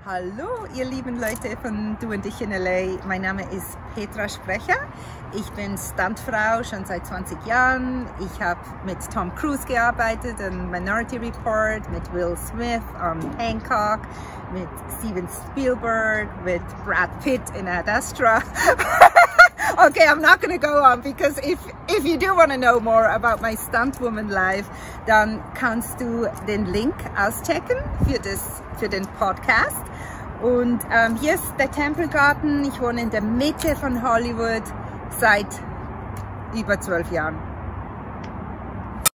Hallo ihr lieben Leute von Du und ich in LA, mein Name ist Petra Sprecher, ich bin Stuntfrau schon seit 20 Jahren, ich habe mit Tom Cruise gearbeitet an Minority Report, mit Will Smith an Hancock, mit Steven Spielberg, mit Brad Pitt in Ad Astra. Okay, I'm not going to go on because if you do want to know more about my Stuntwoman life, dann kannst du den Link auschecken für den Podcast. Und hier ist der Tempelgarten. Ich wohne in der Mitte von Hollywood seit über 12 Jahren.